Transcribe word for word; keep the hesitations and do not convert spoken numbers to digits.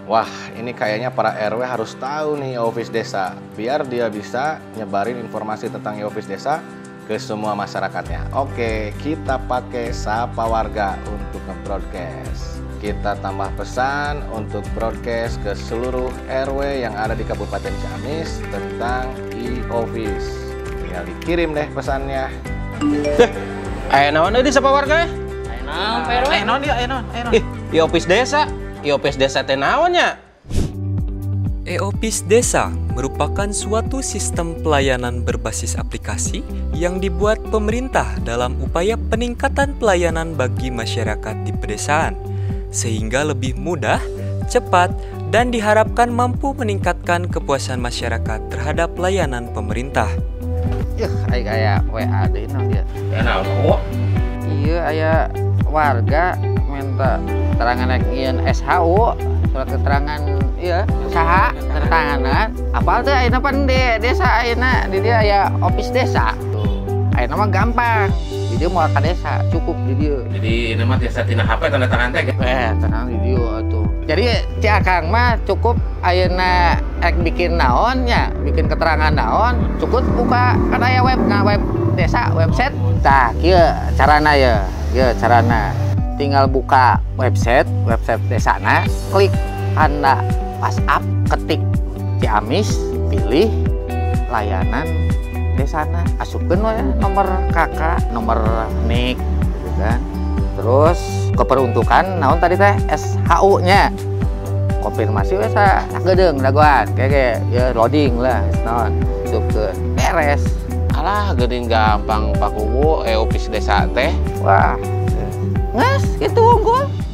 Wah, ini kayaknya para R W harus tahu nih e-office desa, biar dia bisa nyebarin informasi tentang e-office desa ke semua masyarakatnya. Oke, kita pakai Sapa Warga untuk nge-broadcast. Kita tambah pesan untuk broadcast ke seluruh R W yang ada di Kabupaten Ciamis tentang e-office. Tinggal dikirim deh pesannya. Ayo naon di Sapa Warga? Ayo naon, Pak R W? Ayo naon dia, ayo naon, ayo naon. E-office desa. E-office desa teh naonnya? E-office desa merupakan suatu sistem pelayanan berbasis aplikasi yang dibuat pemerintah dalam upaya peningkatan pelayanan bagi masyarakat di pedesaan, sehingga lebih mudah, cepat, dan diharapkan mampu meningkatkan kepuasan masyarakat terhadap layanan pemerintah. Yah, aya W A deui naon dia. Ya naon, oh. Iya, aya warga minta keterangan nyeun S H U, surat keterangan iya saha keterangan apal teh ayeuna pan di desa ayeuna di dia aya office desa tuh ayeuna mah gampang di dia moal ka desa cukup di dia Jadi ini mah tiasa tina H P tanda tangan teh eh tenang di dia atuh jadi ci akang mah cukup ayeuna rek bikin naon nya bikin keterangan naon cukup buka kan aya web nah web desa website tah kieu carana ya kieu carana tinggal buka website, website desana, klik tanda WhatsApp, ketik Ciamis, pilih layanan desana, asupkeun we nomor kakak, nomor nik, gitu kan. Terus keperuntukan, naon tadi teh S H U-nya, konfirmasi we sa sagedeung dagoan, kayak ya loading lah, naon, asupkeun, beres. Alah, geuning gampang Pak Kubu, e-office desa teh. Wah. Nges, itu unggul.